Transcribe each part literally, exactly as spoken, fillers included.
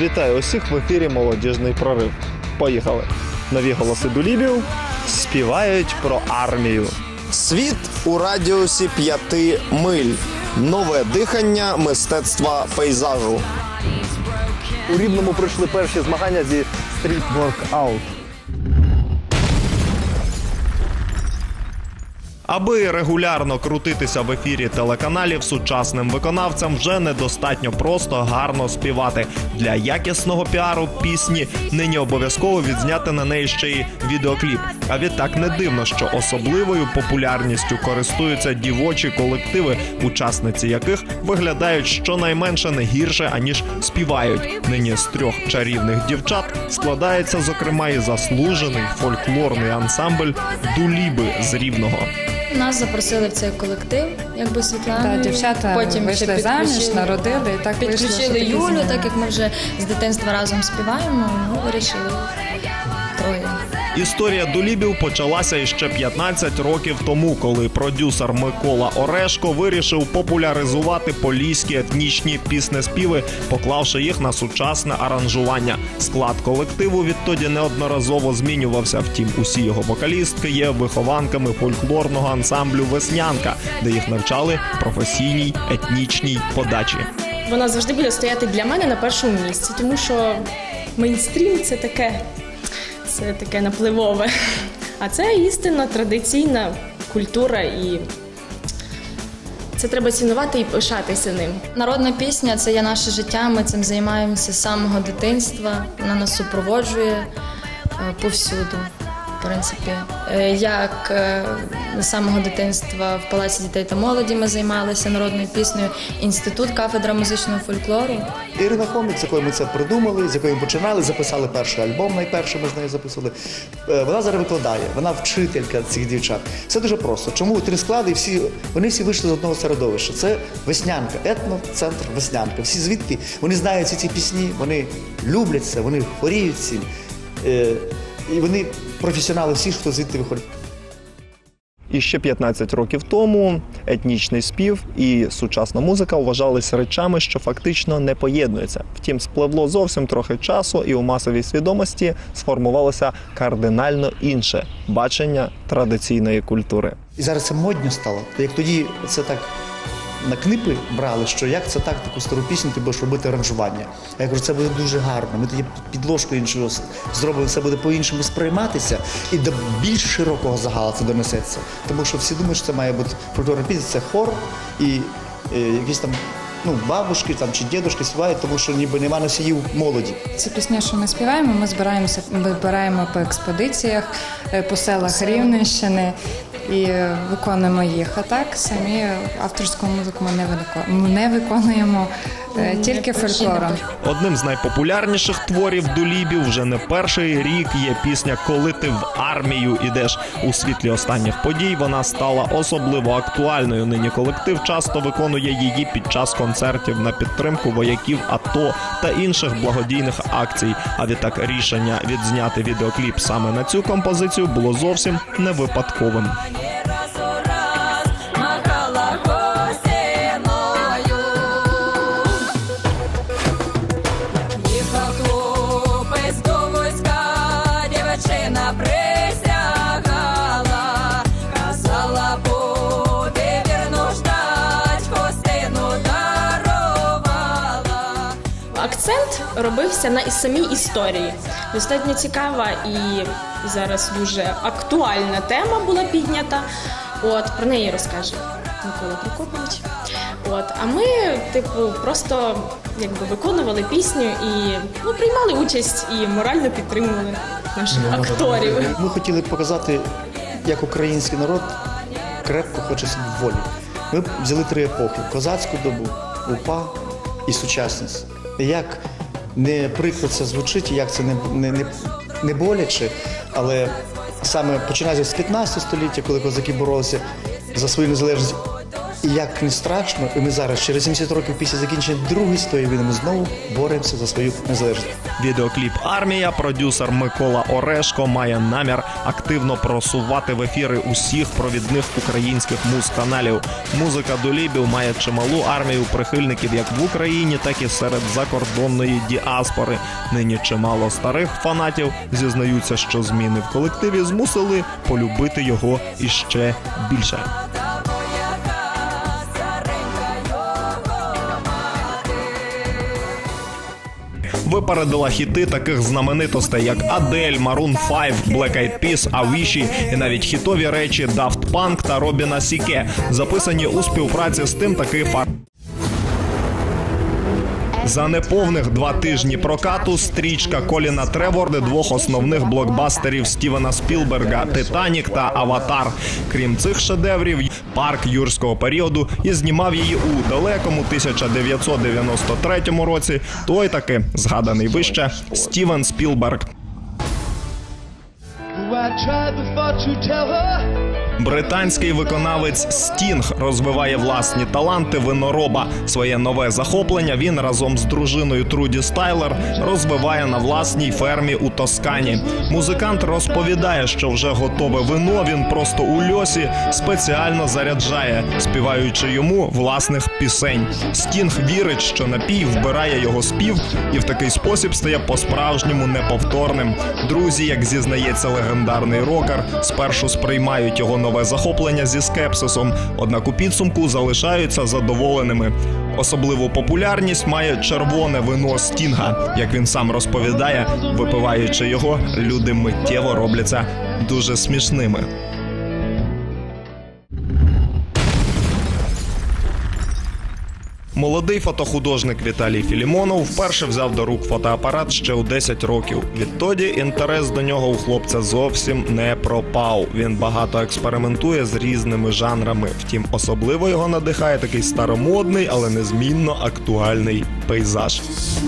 Вітаю усіх, в ефірі «Молодіжний прорив». Поїхали. Нові голоси Дулібів співають про армію. Світ у радіусі п'яти миль. Нове дихання мистецтва пейзажу. У Рівному пройшли перші змагання зі стріт-воркаут. Аби регулярно крутитися в ефірі телеканалів, сучасним виконавцям вже недостатньо просто гарно співати. Для якісного піару пісні нині обов'язково відзняти на неї ще й відеокліп. А відтак не дивно, що особливою популярністю користуються дівочі колективи, учасниці яких виглядають щонайменше не гірше, аніж співають. Нині з трьох чарівних дівчат складається, зокрема, і заслужений фольклорний ансамбль «Дуліби» з Рівного. Нас запросили в цей колектив, якби Світлана. Так, дівчата потім вийшли заміж, народили і так вийшло. Підключили Юлю, так як ми вже з дитинства разом співаємо, ми вирішили троє. Історія Дулібів почалася іще п'ятнадцять років тому, коли продюсер Микола Орешко вирішив популяризувати поліські етнічні піснеспіви, поклавши їх на сучасне аранжування. Склад колективу відтоді неодноразово змінювався, втім усі його вокалістки є вихованками фольклорного ансамблю «Веснянка», де їх навчали професійній етнічній подачі. Вона завжди буде стояти для мене на першому місці, тому що мейнстрім – це таке... Це таке напливове. А це істинна традиційна культура, і це треба цінувати і пишатися ним. Народна пісня – це є наше життя, ми цим займаємося з самого дитинства, вона нас супроводжує повсюду. В принципі, як з самого дитинства в Палаці дітей та молоді ми займалися народною піснею, інститут, кафедра музичного фольклору. Ірина Хомік, з якою ми це придумали, з якою ми починали, записали перший альбом, найперший ми з нею записували. Вона зараз викладає, вона вчителька цих дівчат. Все дуже просто. Чому три склади, і всі, вони всі вийшли з одного середовища. Це Веснянка, етноцентр Веснянка. Всі звідки, вони знають ці, ці пісні, вони люблять це, вони хворіють цим. І вони професіонали всі, хто звідти виходить. І ще п'ятнадцять років тому етнічний спів і сучасна музика вважалися речами, що фактично не поєднуються. Втім, спливло зовсім трохи часу, і у масовій свідомості сформувалося кардинально інше бачення традиційної культури. І зараз це модно стало. Як тоді це так на книпи брали, що як це так, таку стару пісню ти будеш робити аранжування. А я кажу, це буде дуже гарно. Ми тоді підложку іншого зробимо, це буде по-іншому сприйматися і до більш широкого загала це донесеться. Тому що всі думають, що це має бути фольклорна пісня, це хор і, і якісь там ну, бабушки там, чи дідушки співають, тому що ніби нема носіїв молоді. Ці пісні, що ми співаємо, ми збираємося, вибираємо по експедиціях, по селах Рівненщини і виконуємо їх. А так, самі авторську музику ми не, виконуємо, не виконуємо, тільки фольклором. Одним з найпопулярніших творів Дулібів вже не перший рік є пісня «Коли ти в армію ідеш». У світлі останніх подій вона стала особливо актуальною. Нині колектив часто виконує її під час концертів на підтримку вояків АТО та інших благодійних акцій. А відтак рішення відзняти відеокліп саме на цю композицію було зовсім не випадковим. Акцент робився на самій історії. Достатньо цікава і зараз дуже актуальна тема була піднята. От, про неї розкаже Микола Прокопович. От, а ми, типу, просто якби виконували пісню і ну, приймали участь і морально підтримували наших акторів. Ми хотіли показати, як український народ крепко хоче собі волі. Ми взяли три епохи – козацьку добу, УПА і сучасність. Як не прикро це звучить, як це не, не, не, не боляче, але саме починаючи з п'ятнадцятого століття, коли козаки боролися за свою незалежність І як не страшно, і ми зараз, через сімдесят років після закінчення Другої світової війни, ми знову боремося за свою незалежність. Відеокліп «Армія» продюсер Микола Орешко має намір активно просувати в ефіри усіх провідних українських музканалів. Музика Долібів має чималу армію прихильників як в Україні, так і серед закордонної діаспори. Нині чимало старих фанатів зізнаються, що зміни в колективі змусили полюбити його іще більше. Випередила хіти таких знаменитостей, як Адель, Maroon п'ять, Black Eyed Peas, Avicii і навіть хітові речі Daft Punk та Робіна Сіке, записані у співпраці з тим таки фар. За неповних два тижні прокату стрічка Коліна Треворда двох основних блокбастерів Стівена Спілберга «Титанік» та «Аватар». Крім цих шедеврів, «Парк юрського періоду» і знімав її у далекому тисяча дев'ятсот дев'яносто третьому році той таки, згаданий вище, Стівен Спілберг. Британський виконавець Стінг розвиває власні таланти винороба. Своє нове захоплення він разом з дружиною Труді Стайлер розвиває на власній фермі у Тоскані. Музикант розповідає, що вже готове вино він просто у льосі спеціально заряджає, співаючи йому власних пісень. Стінг вірить, що напій вбирає його спів і в такий спосіб стає по-справжньому неповторним. Друзі, як зізнається легендарний рокер, спершу сприймають його нове захоплення зі скепсисом, однак у підсумку залишаються задоволеними. Особливу популярність має червоне вино Стінга. Як він сам розповідає, випиваючи його, люди миттєво робляться дуже смішними. Молодий фотохудожник Віталій Філімонов вперше взяв до рук фотоапарат ще у десять років. Відтоді інтерес до нього у хлопця зовсім не пропав. Він багато експериментує з різними жанрами. Втім, особливо його надихає такий старомодний, але незмінно актуальний пейзаж.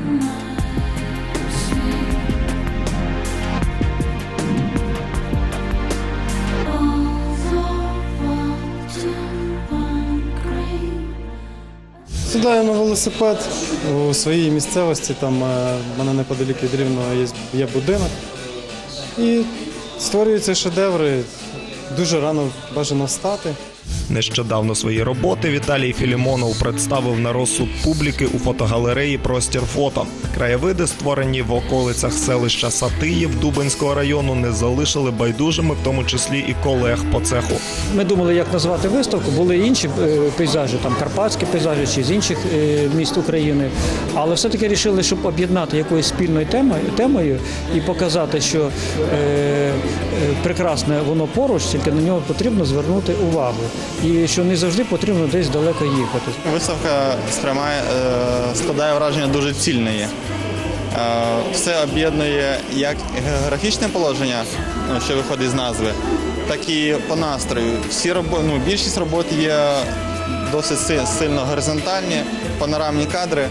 Сідаю на велосипед у своїй місцевості, там в мене неподалік від Рівного є, є будинок. І створюються шедеври, дуже рано бажано встати. Нещодавно свої роботи Віталій Філімонов представив на розсуд публіки у фотогалереї «Простір фото». Краєвиди, створені в околицях селища Сатиїв Дубенського району, не залишили байдужими, в тому числі і колег по цеху. Ми думали, як назвати виставку. Були інші пейзажі, там карпатські пейзажі чи з інших міст України. Але все-таки вирішили, щоб об'єднати якоюсь спільною темою, темою і показати, що е, прекрасне воно поруч, тільки на нього потрібно звернути увагу. І що не завжди потрібно десь далеко їхати. Виставка сприймає, складає враження дуже цільної. Все об'єднує як географічне положення, що виходить з назви, так і по настрою. Всі робо... ну, більшість робот є досить сильно горизонтальні, панорамні кадри.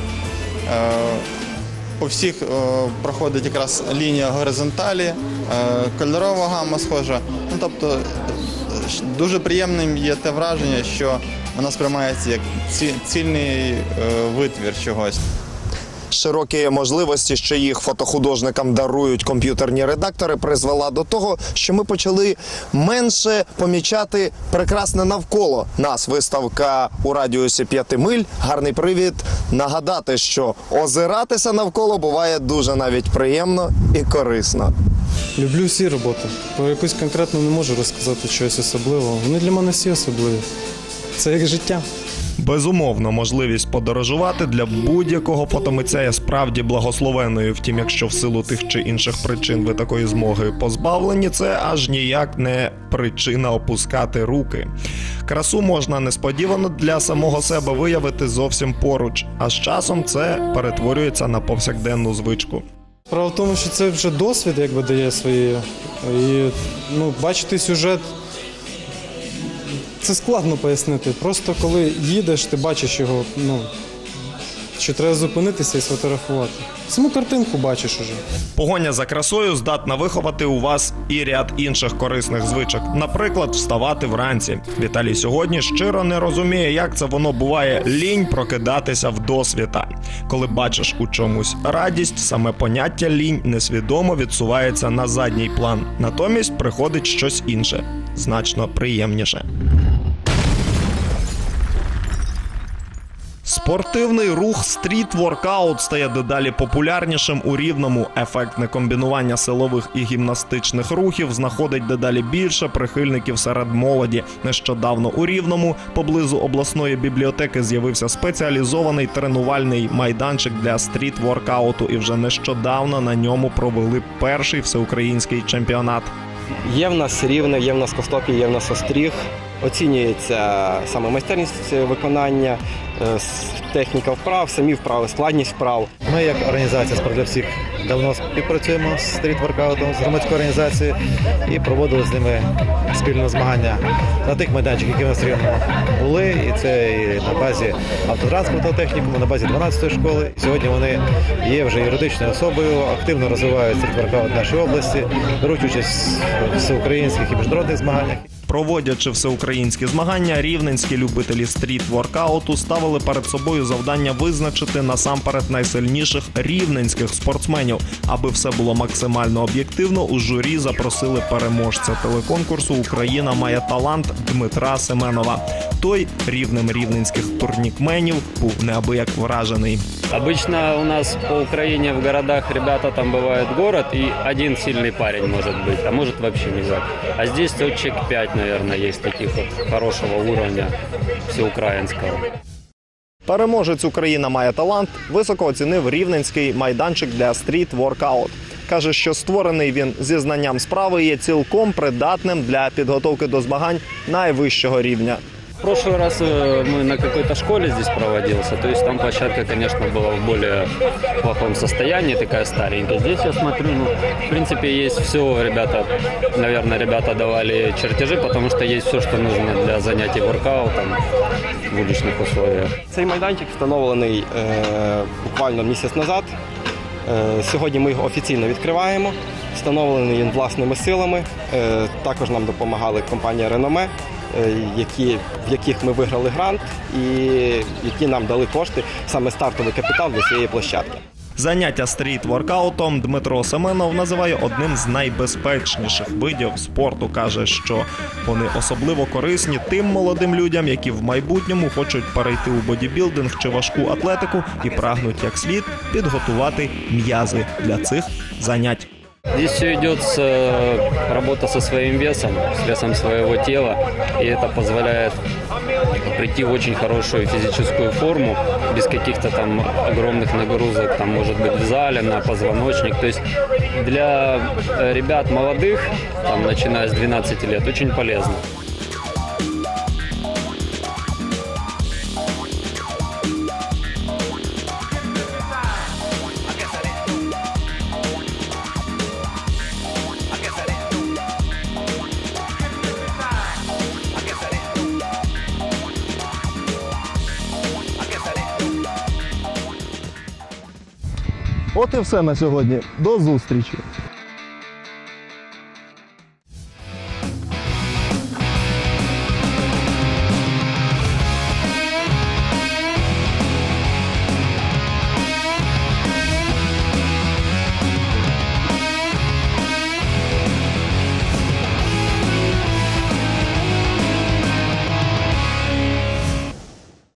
По всіх проходить якраз лінія горизонталі, кольорова гама схожа. Ну, тобто, дуже приємним є те враження, що вона сприймається як цільний витвір чогось. Широкі можливості, що їх фотохудожникам дарують комп'ютерні редактори, призвела до того, що ми почали менше помічати прекрасне навколо нас. Виставка у радіусі п'яти миль – гарний привід нагадати, що озиратися навколо буває дуже навіть приємно і корисно. Люблю всі роботи. Про якусь конкретно не можу розказати щось особливого. Вони для мене всі особливі. Це як життя. Безумовно, можливість подорожувати для будь-якого фотомитця є справді благословенною. Втім, якщо в силу тих чи інших причин ви такої змоги позбавлені, це аж ніяк не причина опускати руки. Красу можна несподівано для самого себе виявити зовсім поруч, а з часом це перетворюється на повсякденну звичку. Справа в тому, що це вже досвід, якби, дає свої. І, ну, бачити сюжет – це складно пояснити. Просто коли їдеш, ти бачиш його, ну, що треба зупинитися і сфотографувати. Саму картинку бачиш уже. Погоня за красою здатна виховати у вас і ряд інших корисних звичок. Наприклад, вставати вранці. Віталій сьогодні щиро не розуміє, як це воно буває лінь прокидатися вдосвіта. Коли бачиш у чомусь радість, саме поняття лінь несвідомо відсувається на задній план. Натомість приходить щось інше, значно приємніше. Спортивний рух стріт-воркаут стає дедалі популярнішим у Рівному. Ефектне комбінування силових і гімнастичних рухів знаходить дедалі більше прихильників серед молоді. Нещодавно у Рівному поблизу обласної бібліотеки з'явився спеціалізований тренувальний майданчик для стріт-воркауту, і вже нещодавно на ньому провели перший всеукраїнський чемпіонат. Є в нас Рівне, є в нас Костопіль, є в нас Остріг. Оцінюється саме майстерність виконання, техніка вправ, самі вправи, складність вправ. Ми, як організація «Спорт для всіх», давно співпрацюємо з стріт-воркаутом, з громадською організацією і проводили з ними спільне змагання на тих майданчиках, які в нас рівно були. І це і на базі автотранспортного технікуму, на базі дванадцятої школи. Сьогодні вони є вже юридичною особою, активно розвивають стріт-воркаут в нашій області, беруть участь в всеукраїнських і міжнародних змаганнях. Проводячи всеукраїнські змагання, рівненські любителі стріт-воркауту ставили перед собою завдання визначити насамперед найсильніших рівненських спортсменів. Аби все було максимально об'єктивно, у журі запросили переможця телеконкурсу «Україна має талант» Дмитра Семенова. Той рівнем рівненських турнікменів був неабияк вражений. Обычно у нас по Украине в городах ребята там бывает город и один сильный парень может быть, а может вообще не так. А здесь человек пять, наверное, есть таких вот хорошего уровня всеукраинского. Переможець «Україна має талант» високо оцінив рівненський майданчик для стріт-воркаут. Каже, що створений він зі знанням справи є цілком придатним для підготовки до змагань найвищого рівня. В прошлый раз мы на какой-то школе здесь проводился, то есть там площадка, конечно, была в более плохом состоянии, такая старенькая. Здесь я смотрю, ну, в принципе, есть все, ребята, наверное, ребята давали чертежи, потому что есть все, что нужно для занятий воркаутом в уличных условиях. Цей майданчик встановлений е, буквально місяць назад. Е, сьогодні ми його офіційно відкриваємо. Встановлений він власними силами. Е, також нам допомагали компанія «Реноме», Які, в яких ми виграли грант і які нам дали кошти, саме стартовий капітал для цієї площадки. Заняття стріт-воркаутом Дмитро Семенов називає одним з найбезпечніших видів спорту. Каже, що вони особливо корисні тим молодим людям, які в майбутньому хочуть перейти у бодібілдинг чи важку атлетику і прагнуть як слід підготувати м'язи для цих занять. Здесь все идет с работа со своим весом, с весом своего тела, и это позволяет прийти в очень хорошую физическую форму, без каких-то там огромных нагрузок, там может быть в зале, на позвоночник. То есть для ребят молодых, там, начиная с двенадцати лет, очень полезно. От і все на сьогодні. До зустрічі!